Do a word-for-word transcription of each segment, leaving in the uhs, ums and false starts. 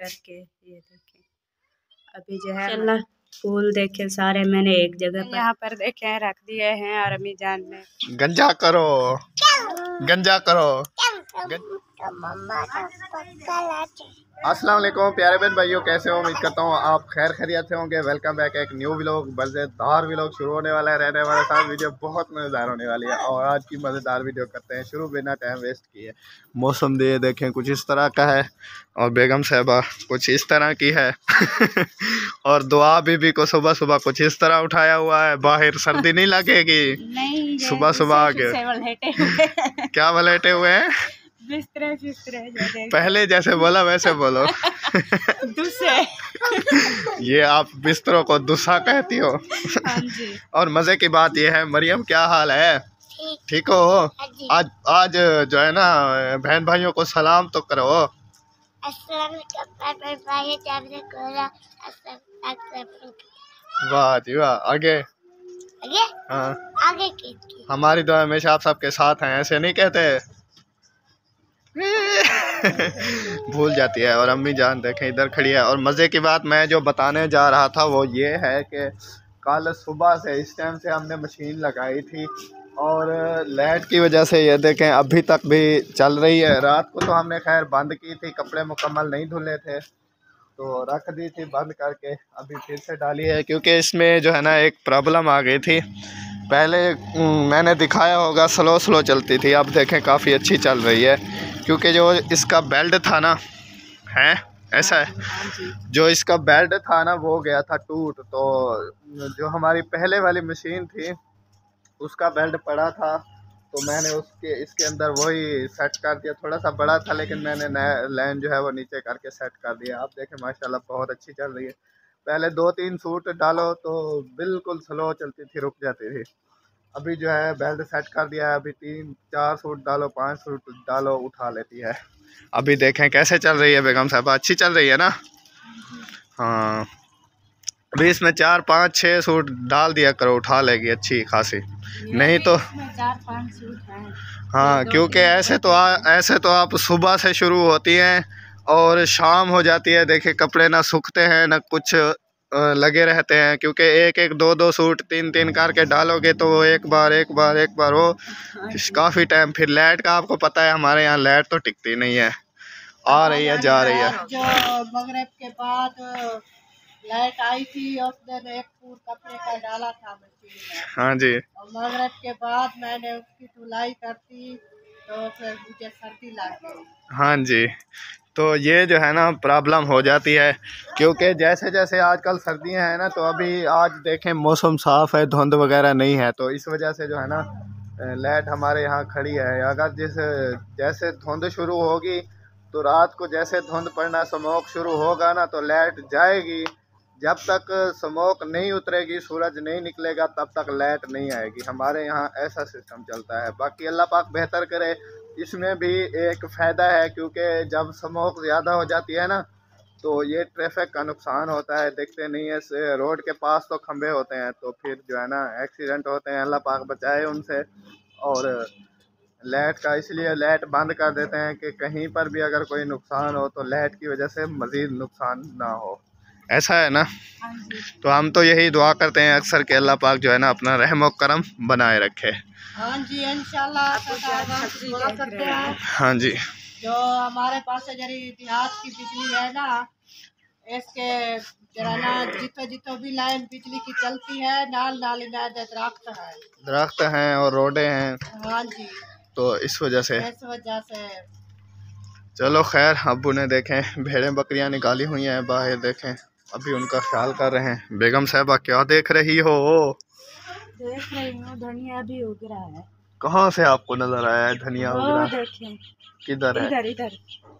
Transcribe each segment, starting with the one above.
करके। ये देखें अभी जो है अल्लाह फूल देखे सारे मैंने एक जगह पर यहाँ पर देखे रख दिए हैं और अम्मी जान ने गंजा करो गंजा करो अस्सलाम वालेकुम प्यारे बहन भाइयों, कैसे हो? उम्मीद करता हूँ आप खैर खैरियत से होंगे। Welcome back. एक न्यू व्लॉग मज़ेदार व्लॉग शुरू होने वाला है। रहने वाले साथ वीडियो बहुत मज़ेदार होने वाली है और आज की मज़ेदार वीडियो करते हैं शुरू बिना टाइम वेस्ट किए। मौसम दे देखें कुछ इस तरह का है और बेगम साहबा कुछ इस तरह की है और दुआ बीबी को सुबह सुबह कुछ इस तरह उठाया हुआ है। बाहर सर्दी नहीं लगेगी? नहीं, सुबह सुबह आके क्या बलेटे हुए हैं? बिस्तरे बिस्तरे पहले जैसे बोला वैसे बोलो। दुसे ये आप बिस्तरों को दुसा कहती हो। हाँ जी। और मजे की बात ये है, मरियम क्या हाल है? ठीक हो? आज आज जो है ना बहन भाइयों को सलाम तो करो। वाह जी वाह। आगे आगे हाँ आगे की हमारी दुआ हमेशा आप सबके साथ हैं, ऐसे नहीं कहते। भूल जाती है। और अम्मी जान देखें इधर खड़ी है। और मज़े की बात मैं जो बताने जा रहा था वो ये है कि कल सुबह से इस टाइम से हमने मशीन लगाई थी और लाइट की वजह से ये देखें अभी तक भी चल रही है। रात को तो हमने खैर बंद की थी, कपड़े मुकम्मल नहीं धुले थे तो रख दी थी बंद करके, अभी फिर से डाली है क्योंकि इसमें जो है ना एक प्रॉब्लम आ गई थी। पहले मैंने दिखाया होगा स्लो स्लो चलती थी, अब देखें काफ़ी अच्छी चल रही है क्योंकि जो इसका बेल्ट था ना है ऐसा है जो इसका बेल्ट था ना वो गया था टूट। तो जो हमारी पहले वाली मशीन थी उसका बेल्ट पड़ा था तो मैंने उसके इसके अंदर वही सेट कर दिया। थोड़ा सा बड़ा था लेकिन मैंने नया लाइन जो है वो नीचे करके सेट कर दिया। आप देखें माशाल्लाह बहुत अच्छी चल रही है। पहले दो तीन सूट डालो तो बिल्कुल स्लो चलती थी, रुक जाती थी। अभी जो है बेल्ट सेट कर दिया है, अभी तीन चार सूट डालो पांच सूट डालो उठा लेती है। अभी देखें कैसे चल रही है बेगम साहबा, अच्छी चल रही है ना? हाँ अभी इसमें चार पाँच छः सूट डाल दिया करो, उठा लेगी अच्छी खासी। नहीं तो चार पाँच सूट हैं। हाँ क्योंकि ऐसे तो आ, ऐसे तो आप सुबह से शुरू होती हैं और शाम हो जाती है। देखिए कपड़े ना सूखते हैं ना कुछ लगे रहते हैं क्योंकि एक एक दो दो सूट तीन तीन करके डालोगे तो वो एक बार एक बार एक बार वो काफ़ी टाइम। फिर लाइट का आपको पता है हमारे यहाँ लाइट तो टिकती नहीं है, आ रही है जा रही है। जो मगरिब के बाद लाइट आई थी उस दिन एक फूट कपड़े का डाला था मशीन में। हाँ जी। और मगरिब के बाद मैंने उसकी धुलाई करती तो फिर मुझे सर्दी लग गई। हाँ जी, तो ये जो है ना प्रॉब्लम हो जाती है क्योंकि जैसे जैसे आजकल सर्दियां हैं ना तो अभी आज देखें मौसम साफ़ है, धुंध वगैरह नहीं है तो इस वजह से जो है ना लाइट हमारे यहाँ खड़ी है। अगर जैसे जैसे धुंध शुरू होगी तो रात को जैसे धुंध पड़ना स्मोक शुरू होगा ना तो लाइट जाएगी। जब तक स्मोक नहीं उतरेगी सूरज नहीं निकलेगा तब तक लाइट नहीं आएगी। हमारे यहाँ ऐसा सिस्टम चलता है। बाकी अल्लाह पाक बेहतर करे। इसमें भी एक फ़ायदा है क्योंकि जब स्मोक ज़्यादा हो जाती है ना तो ये ट्रैफिक का नुकसान होता है, देखते नहीं है रोड के पास तो खंभे होते हैं तो फिर जो है ना एक्सीडेंट होते हैं। अल्लाह पाक बचाए उनसे। और लाइट का इसलिए लाइट बंद कर देते हैं कि कहीं पर भी अगर कोई नुकसान हो तो लाइट की वजह से मज़ीद नुकसान ना हो, ऐसा है ना? तो हम तो यही दुआ करते हैं अक्सर कि अल्लाह पाक जो है ना अपना रहम और करम बनाए रखे। हाँ जी इंशाल्लाह करते हैं। हाँ जी जो हमारे पास जरी देहात की बिजली है ना इसके जरा ना जितो जितो भी लाइन बिजली की चलती है नाल नाल दरख्त है दरख्त हैं और रोडें हैं। हाँ जी तो इस वजह से इस वजह से चलो खैर अब्बू ने देखें भेड़ें बकरियां निकाली हुई हैं बाहर, देखें अभी उनका ख्याल कर रहे हैं। बेगम साहबा क्या देख रही हो? देख रही हूँ धनिया भी उग रहा है। कहाँ से आपको नजर आया है धनिया उग रहा? देखें किधर है? इधर इधर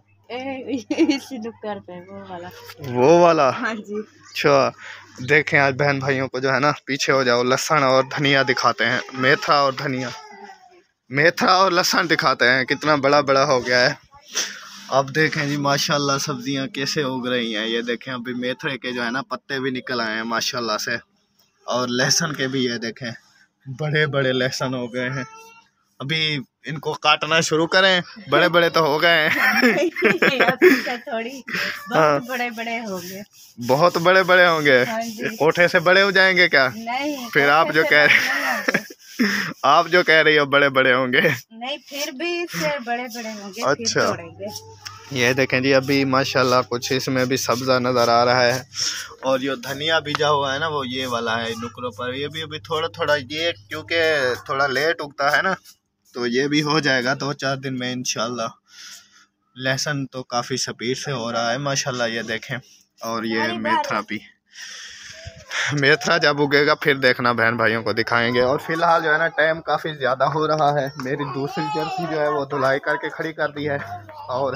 इसी नुक्कड़ पे वो वाला वो वाला। हाँ जी। अच्छा देखें आज बहन भाइयों को जो है ना पीछे हो जाओ, लहसुन और धनिया दिखाते हैं। मेथा और धनिया मेथा और लहसुन दिखाते हैं कितना बड़ा बड़ा हो गया है। अब देखें जी माशाल्लाह सब्जियां कैसे उग रही हैं। ये देखें अभी मेथरे के जो है ना पत्ते भी निकल आए हैं माशाल्लाह से और लहसुन के भी ये देखें बड़े बड़े लहसुन हो गए हैं। अभी इनको काटना शुरू करें, बड़े बड़े तो हो गए हैं। थोड़ी बहुत बड़े बड़े होंगे, बहुत बड़े बड़े होंगे। कोठे से बड़े हो जाएंगे क्या? नहीं, फिर आप जो कह रहे आप जो कह रही हो बड़े बड़े होंगे, नहीं फिर भी इससे बड़े बड़े होंगे। अच्छा, ये देखें जी, अभी माशाल्लाह कुछ इसमें भी सब्जा नज़र आ रहा है। और जो धनिया बीजा हुआ है ना, वो ये वाला है नुकरों पर। ये भी अभी थोड़ा थोड़ा, ये क्योंकि थोड़ा लेट उगता है ना, तो ये भी हो जाएगा दो चार दिन में इंशाल्लाह। लहसुन तो काफ़ी स्पीड से हो रहा है माशाल्लाह, ये देखें। और ये मेथरा भी, मेथरा जब उगेगा फिर देखना, बहन भाइयों को दिखाएंगे। और फिलहाल जो है ना, टाइम काफ़ी ज़्यादा हो रहा है। मेरी दूसरी जर्सी जो है वो धुलाई करके खड़ी कर दी है। और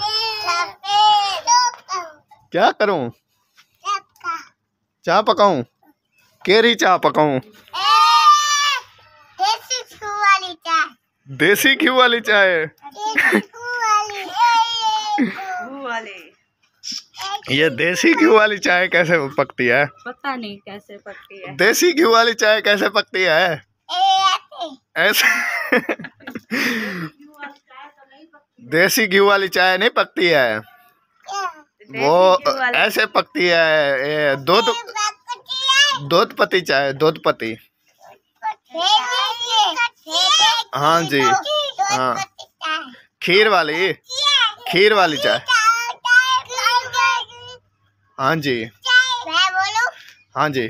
क्या करूं, चाय पकाऊं, केरी चाय पकाऊं, देसी घी वाली चाय। ये देसी घी वाली चाय कैसे पकती है? पता नहीं कैसे पकती है। देसी घी वाली चाय कैसे पकती है? ऐसे देसी घी वाली चाय नहीं पकती है, वो ऐसे पकती है। दूध दूध पत्ती चाय, दूध पत्ती। हाँ जी, हाँ, खीर वाली, खीर वाली चाय। हाँ जी, हाँ जी,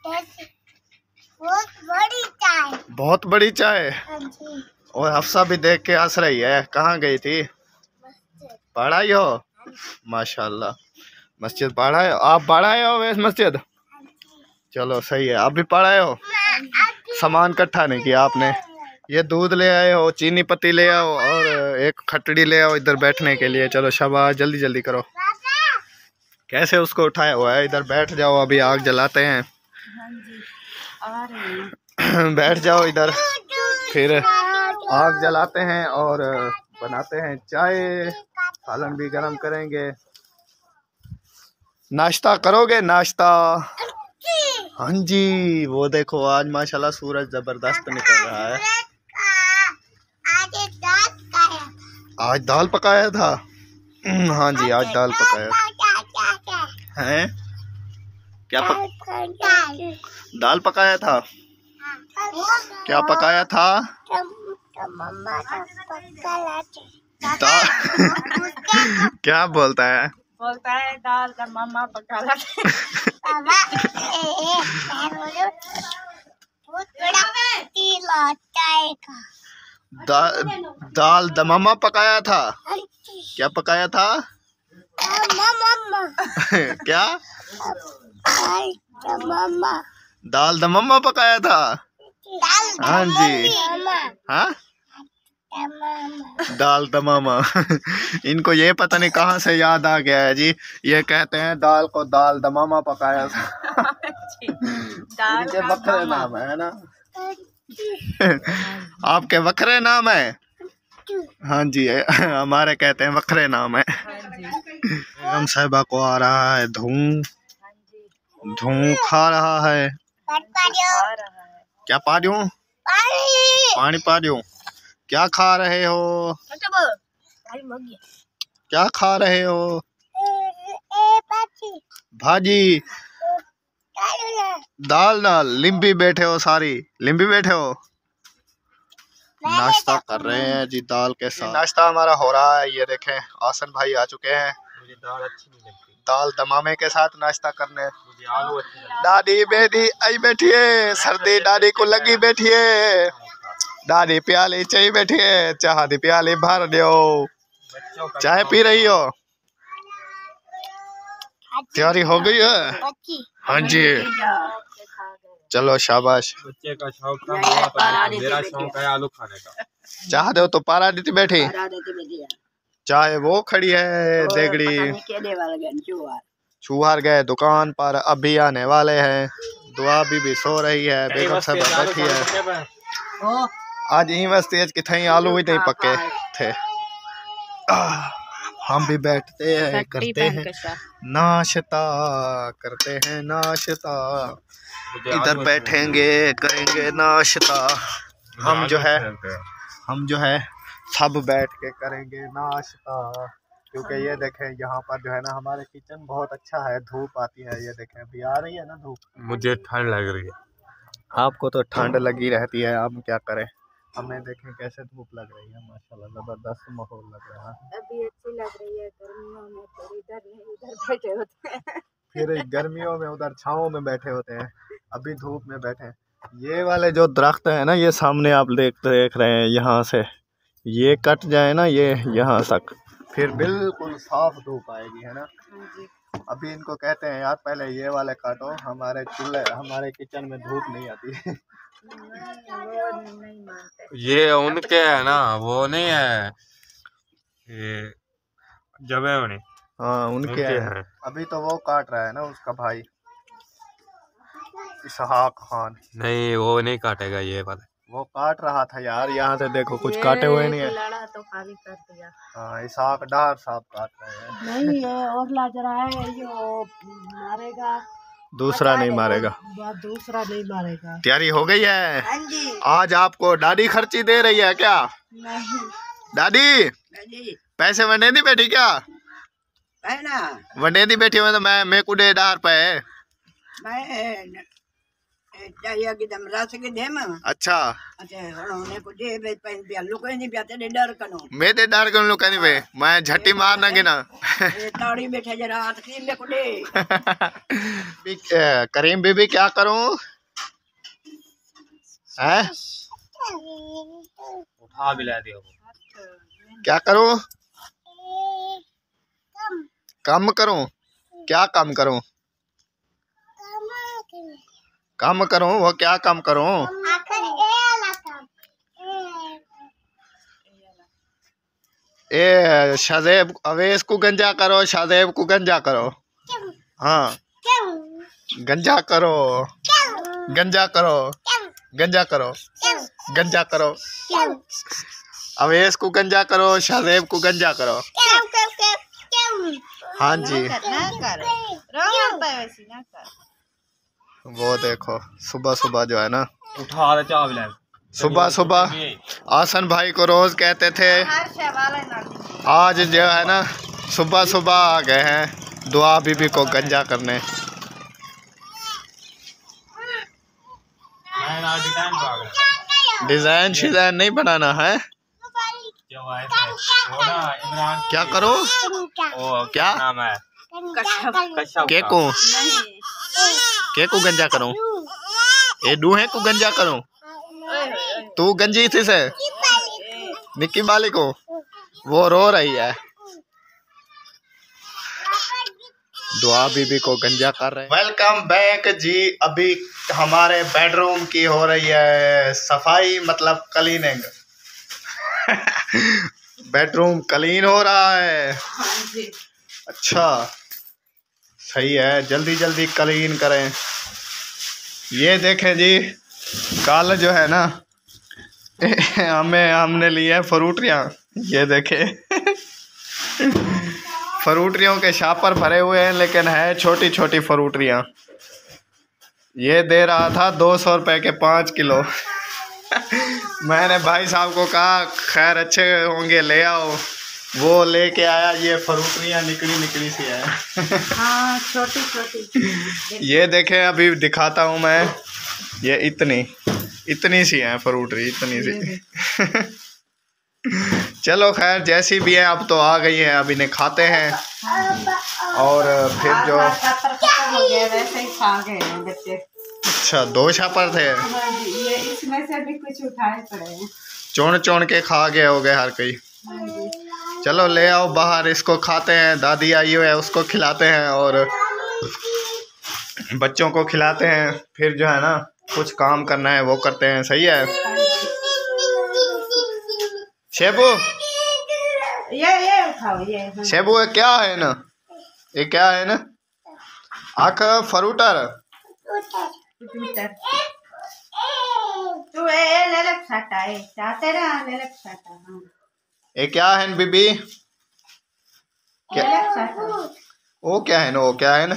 बहुत बड़ी चाय। और हफ्सा भी देख के हंस रही है। कहाँ गई थी? पढ़ाई हो? माशाल्लाह, मस्जिद पढ़ाए हो? आप पढ़ाए हो वैसे मस्जिद? चलो सही है, आप भी पढ़ाए हो। सामान इकट्ठा नहीं किया आपने। ये दूध ले आए हो, चीनी पत्ती ले आओ, और एक खटड़ी ले आओ इधर बैठने के लिए। चलो शाबाश, जल्दी जल्दी करो। कैसे उसको उठाया हुआ है? इधर बैठ जाओ, अभी आग जलाते हैं। आ रही हैं। बैठ जाओ इधर, फिर आग जलाते हैं और बनाते हैं चाय। सालन भी गरम करेंगे। नाश्ता करोगे? नाश्ता? हाँ जी, वो देखो आज माशाल्लाह सूरज जबरदस्त निकल रहा है। आज दाल पकाया था। हाँ जी, आज दाल पकाया है। क्या पक... दाल पकाया था? क्या पकाया था? दाल क्या बोलता है? बोलता है दाल का मम्मा पका लाते। दा, दाल दमामा पकाया था। क्या पकाया था? क्या? दाल दमामा पकाया था। हाँ जी, हाँ, दाल दमामा। इनको ये पता नहीं कहाँ से याद आ गया है जी। ये कहते हैं दाल को दाल दमामा पकाया था। इनके बखरे नाम है ना। आपके बखरे नाम है? हाँ जी, हमारे कहते हैं बखरे नाम है। हम साहिबा को आ रहा है धूम, धूम खा रहा है। क्या पा दूं? पानी पा दूं? क्या खा रहे हो? क्या खा रहे हो? भाजी, दाल दाल। लिम्बी बैठे हो, सारी लिम्बी बैठे हो। नाश्ता कर रहे हैं जी दाल के साथ। नाश्ता हमारा हो रहा है। ये देखें, आसन भाई आ चुके हैं। मुझे दाल अच्छी नहीं लगती। दाल दमामे के साथ नाश्ता करने। मुझे आलू अच्छी लगती। दादी बेटी आई बैठिए, सर्दी दादी को लगी बैठिए। दादी प्याली चाय बैठिए, चाह दी प्याली भर दो। चाय पी रही हो? तैयारी हो गई है? हाँ जी, चलो शाबाश। बच्चे का शौक था, मेरा शौक है आलू खाने का। चाह दो तो पारा देती बैठी। चाहे वो खड़ी है देगड़ी। चूहार गए दुकान पर, अभी आने वाले हैं। दुआ भी, भी सो रही है, बेगम साहब बैठी है। आज ही बस तेज कि थे आलू ही नहीं पके थे। हम भी बैठते हैं, करते हैं नाश्ता, करते हैं नाश्ता। इधर बैठेंगे, करेंगे नाश्ता। हम जो है हम जो है सब बैठ के करेंगे नाश्ता, क्योंकि ये देखें यहाँ पर जो है ना हमारे किचन बहुत अच्छा है, धूप आती है, ये देखें अभी आ रही है ना धूप। मुझे ठंड लग रही है, आपको तो ठंड लगी रहती है, आप क्या करें। हमें देखें कैसे धूप लग रही है, माशाल्लाह जबरदस्त माहौल लग रहा है। अभी अच्छी लग रही है, गर्मियों में तो इधर नहीं इधर बैठे होते हैं। फिर गर्मियों में उधर छाँव में बैठे होते हैं, अभी धूप में बैठे हैं। ये वाले जो दरख्त है ना, ये सामने आप देख देख रहे हैं, यहाँ से ये कट जाए ना ये यहाँ तक, फिर बिल्कुल साफ धूप आएगी, है ना। अभी इनको कहते हैं यार पहले ये वाले काटो, हमारे चूल्हे हमारे किचन में धूप नहीं आती है। ये उनके है ना, वो नहीं है ये जबे उन्हें, हाँ उनके, उनके है। हैं। अभी तो वो काट रहा है ना उसका भाई इसहाक खान। नहीं वो नहीं काटेगा ये वाला, वो काट रहा था यार, यहाँ से देखो कुछ काटे हुए नहीं है। लड़ा तो खाली कर दिया। हाँ इसहाक डार साहब काट रहे हैं। नहीं ये और लाज रहा है, ये मारेगा, दूसरा नहीं मारेगा, दूसरा नहीं मारेगा। तैयारी हो गई है। हाँ जी। आज आपको दादी खर्ची दे रही है क्या? नहीं दादी पैसे वने दी बैठी क्या? है ना, वने दी बैठी हुई तो मैं मैं कुडे डार पे मैं चाहिए कि दम रात के दे में। अच्छा अच्छा उन्होंने को दे बे पेन पे लोग नहीं पियाते दे डर कनो, मैं दे डार कर लो कहनी पे मैं झट्टी मारना के ना ताड़ी बैठे जरा हाथ की ले को दे। करीम बीबी क्या करूं हैं? उठा भी ला दियो, क्या करूं? काम करूं? क्या काम करूं? काम करूं? वो क्या काम करूं? ए शादेब अवेश को गंजा करो, शादेब को गंजा करो। हाँ गंजा करो, गंजा करो, गंजा करो, गंजा करो। अवेश को गंजा करो, शादेब को गंजा करो। हाँ जी वो देखो सुबह सुबह जो है ना, उठा ले चाव ले। सुबह सुबह आसन भाई को रोज कहते थे, आज जो है ना सुबह सुबह आ गए हैं दुआ बीबी को गंजा करने। डिजाइन शिजाइन नहीं बनाना है। क्या करो? क्या नाम है? के को के को गंजा करूं? ए दूहे को गंजा करूं? तू गंजी थी से निक्की बाली को, वो रो रही है। दुआ बीबी को गंजा कर रहे हैं। Welcome back ji. अभी हमारे बेडरूम की हो रही है सफाई, मतलब क्लीनिंग। बेडरूम क्लीन हो रहा है। अच्छा सही है, जल्दी जल्दी क्लीन करें। ये देखें जी, कल जो है ना हमें हमने लिए फ्रूटियाँ, ये देखें फ्रूटियों के शापर भरे हुए हैं, लेकिन है छोटी छोटी फ्रूटियाँ। ये दे रहा था दो सौ रुपये के पाँच किलो। मैंने भाई साहब को कहा खैर अच्छे होंगे ले आओ, वो लेके आया। ये फ्रूटियाँ निकली निकली सी है। हाँ छोटी छोटी। ये देखें अभी दिखाता हूँ मैं, ये इतनी इतनी सी है फ्रूटी, इतनी सी। चलो खैर जैसी भी है, अब तो आ गई है, अब इन्हें खाते हैं। और फिर जो वैसे ही खा गए बच्चे। अच्छा दो छापर थे, ये इसमें से भी कुछ उठाए पड़े हैं, चौन चौन के खा गए हो गए हर कोई। चलो ले आओ बाहर, इसको खाते हैं। दादी आई हुई है, उसको खिलाते हैं और बच्चों को खिलाते हैं। फिर जो है ना कुछ काम करना है वो करते हैं। सही है शेबू? ये ये उठाओ ये। शेबू है क्या है ना, ये क्या है ना? आख फ्रूटर तू ए ले ले छाटा है, चाहते ना ले ले छाटा। हां ये क्या है बीबी? क्या वो क्या है ना, वो क्या है ना?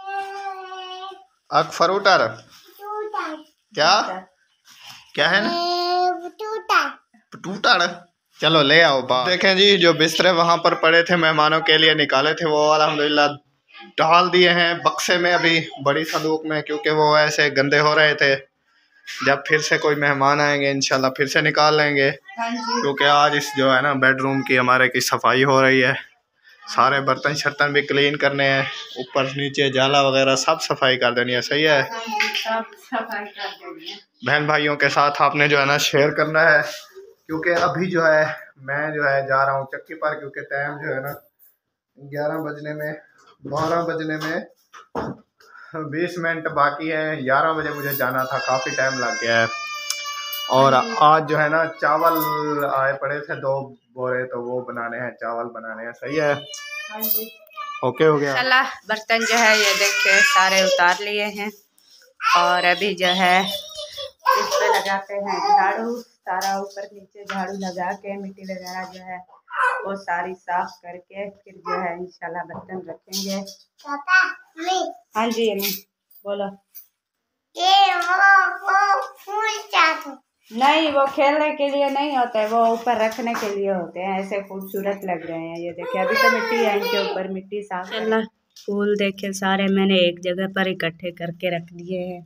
आख फ्रूटर क्या क्या है ना? टूटा। चलो ले आओ बाहर। देखें जी, जो बिस्तरे वहाँ पर पड़े थे मेहमानों के लिए निकाले थे, वो अल्हम्दुलिल्लाह डाल दिए हैं बक्से में, अभी बड़ी संदूक में, क्योंकि वो ऐसे गंदे हो रहे थे। जब फिर से कोई मेहमान आएंगे इंशाल्लाह फिर से निकाल लेंगे, क्योंकि आज इस जो है ना बेडरूम की हमारे की सफाई हो रही है। सारे बर्तन शर्तन भी क्लीन करने हैं, ऊपर नीचे जाला वगैरह सब सफाई कर देनी है। सही है, सब सफाई कर देनी है। बहन भाइयों के साथ आपने जो है ना शेयर करना है, क्योंकि अभी जो है मैं जो है जा रहा हूँ चक्की पर, क्योंकि टाइम जो है ना ग्यारह बजने में बारह बजने में बीस मिनट बाकी है। ग्यारह बजे मुझे जाना था, काफ़ी टाइम लग गया है। और आज जो है ना चावल आए पड़े थे दो बोरे, तो वो बनाने हैं, चावल बनाने हैं। सही है, ओके हो गया। चला बर्तन जो है ये देखिए सारे उतार लिए हैं, और अभी जो है इस पे लगाते हैं झाड़ू। सारा ऊपर नीचे झाड़ू लगा के मिट्टी वगैरह जो है वो सारी साफ करके फिर जो है इंशाल्लाह बर्तन रखेंगे। हाँ जी अम्मी बोलो। ये वो वो फूल नहीं, वो खेलने के लिए नहीं होते, वो ऊपर रखने के लिए होते हैं। ऐसे खूबसूरत लग रहे हैं। ये देखिए अभी तो मिट्टी है इनके ऊपर, मिट्टी साफ। चला फूल देखे सारे मैंने एक जगह पर इकट्ठे करके रख दिए हैं।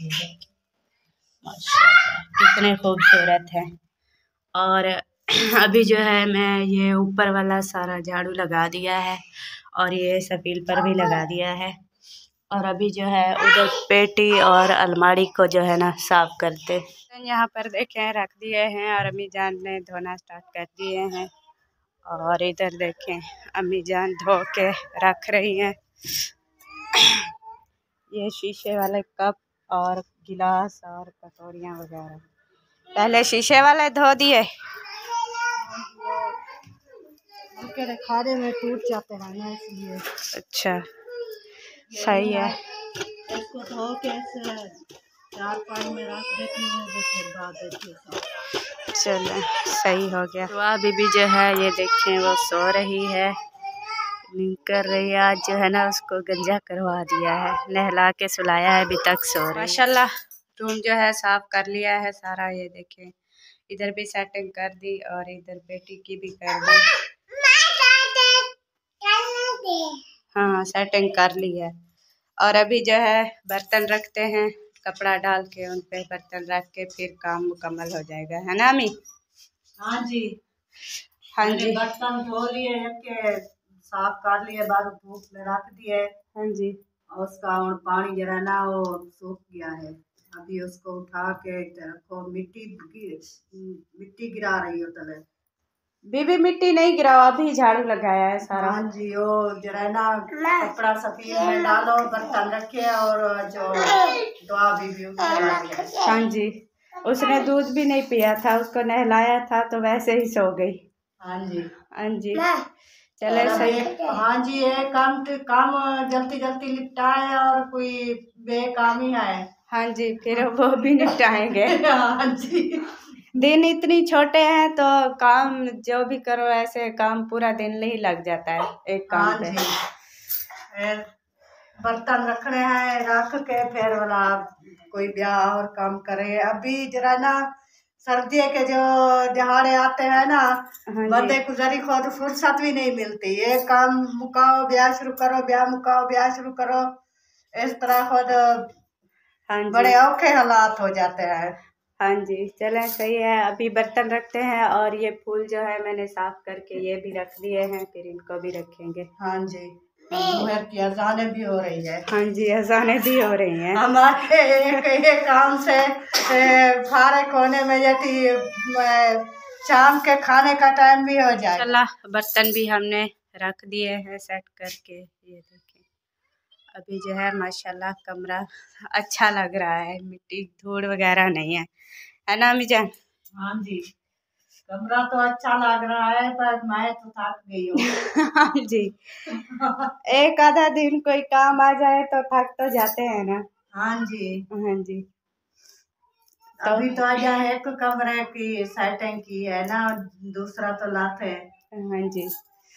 माशाल्लाह कितने खूबसूरत है। और अभी जो है मैं ये ऊपर वाला सारा झाड़ू लगा दिया है, और ये सफील पर भी लगा दिया है। और अभी जो है उधर पेटी और अलमारी को जो है ना साफ करते यहाँ पर देखें रख दिए हैं, और अम्मी जान ने धोना स्टार्ट कर दिए हैं। और इधर देखें अम्मी जान धो के रख रही हैं। ये शीशे वाले कप और गिलास और कटोरियाँ वगैरह पहले शीशे वाले धो दिए, खाने में टूट जाते हैं ना इसलिए। अच्छा सही है। इसको धो के चार पानी में रख देती हूँ, फिर बाद चलो सही हो गया। तो अभी भी जो है ये देखें वो सो रही है, नींद कर रही है। आज जो है ना उसको गंजा करवा दिया है, नहला के सुलाया है, अभी तक सो रही है। माशाल्लाह रूम जो है साफ कर लिया है सारा। ये देखें इधर भी सेटिंग कर दी, और इधर बेटी की भी कर दी। हाँ सेटिंग कर ली है। और अभी जो है बर्तन रखते हैं, कपड़ा डाल के उन पे बर्तन रख के फिर काम मुकम्मल हो जाएगा, है ना अम्मी? हाँ जी हाँ जी। बर्तन धो लिए के साफ कर लिए, बाद धूप में रख दिए। हाँ जी। और उसका और पानी जरा ना वो सूख गया है, अभी उसको उठा के रखो। मिट्टी मिट्टी गिरा रही हो तले। बीबी मिट्टी नहीं गिराओ, अभी झाड़ू लगाया है सारा। हाँ जी वो जरा ना कपड़ा सफेद में डालो, बर्तन रखे, और जो दुआ बीबी। हाँ जी उसने दूध भी नहीं पिया था, उसको नहलाया था तो वैसे ही सो गई। हाँ जी हाँ जी चले सही। हाँ जी ये काम काम जल्दी जल्दी निपटाए, और कोई बेकाम ही है। हाँ जी फिर वो भी निपटाएंगे। हाँ जी दिन इतनी छोटे हैं तो काम जो भी करो ऐसे काम पूरा दिन नहीं लग जाता है एक काम हाँ पे। जी बर्तन रखने हैं, रख के फिर वाला कोई ब्याह और काम करे। अभी जरा ना सर्दी के जो दिहाड़े आते हैं ना, हाँ बंदे को जरी खुद फुर्सत भी नहीं मिलती। ये काम मुकाओ ब्याह शुरू करो, ब्याह मुकाओ ब्याह शुरू करो, इस तरह खुद हाँ जी बड़े औखे हालात हो जाते हैं। हाँ जी चलें सही है। अभी बर्तन रखते हैं, और ये फूल जो है मैंने साफ करके ये भी रख दिए हैं, फिर इनको भी रखेंगे। हाँ जी जोहर की अजानें भी हो रही है। हाँ जी अजानें भी हो रही हैं। हमारे एक एक काम से फारिग होने में यदि शाम के खाने का टाइम भी हो जाए। चला बर्तन भी हमने रख दिए हैं सेट करके। ये देखें अभी जो है माशाल्लाह कमरा अच्छा लग रहा है, मिट्टी धूड़ वगैरह नहीं है, है ना अम्मी जान? हाँ जी कमरा तो अच्छा लग रहा है, पर मैं तो थक गई हूँ। हाँ जी एक आधा दिन कोई काम आ जाए तो थक तो जाते हैं ना। हाँ जी हाँ जी तो अभी तो आज एक कमरे की सेटिंग की है ना, दूसरा तो लाते हैं। हाँ जी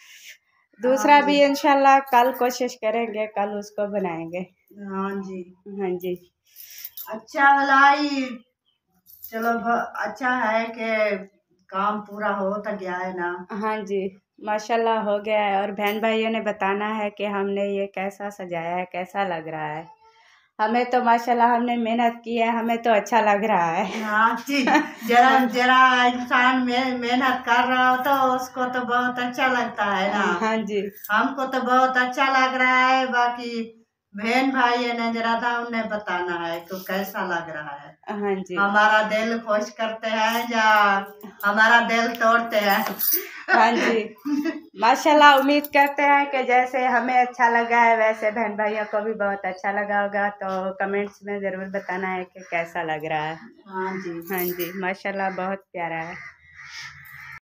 दूसरा भी इंशाल्लाह कल कोशिश करेंगे, कल उसको बनाएंगे। हाँ जी हाँ जी अच्छा भलाई चलो अच्छा है कि काम पूरा हो तो गया है ना। हाँ जी, माशाल्लाह हो गया है। और बहन भाइयों ने बताना है कि हमने ये कैसा सजाया है, कैसा लग रहा है। हमें तो माशाल्लाह हमने मेहनत की है, हमें तो अच्छा लग रहा है। हाँ जी, जरा जरा इंसान में मेहनत कर रहा हो तो उसको तो बहुत अच्छा लगता है ना। हाँ जी, हमको तो बहुत अच्छा लग रहा है। बाकी बहन भाई ने जरा था उन्हें बताना है तो कैसा लग रहा है। हाँ जी, हमारा दिल खुश करते हैं या हमारा दिल तोड़ते हैं। हाँ जी, माशाल्लाह उम्मीद करते हैं कि जैसे हमें अच्छा लगा है वैसे बहन भाइयों को भी बहुत अच्छा लगा होगा। तो कमेंट्स में ज़रूर बताना है कि कैसा लग रहा है। हाँ जी, हाँ जी, माशाल्लाह बहुत प्यारा है।